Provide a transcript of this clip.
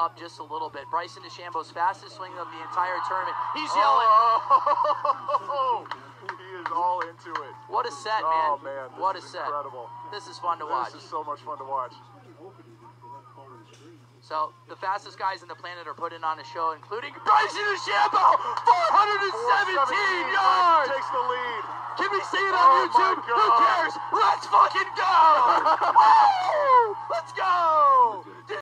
up just a little bit. Bryson DeChambeau's fastest swing of the entire tournament. He's yelling. Oh, he is all into it. What a set, man. Oh, man. What a This is set. incredible. This is fun to watch. This is so much fun to watch. So the fastest guys on the planet are putting on a show, including Bryson DeChambeau, 417 yards. Takes the lead. Can we see it on YouTube? Who cares? Let's fucking go! Woo! Let's go!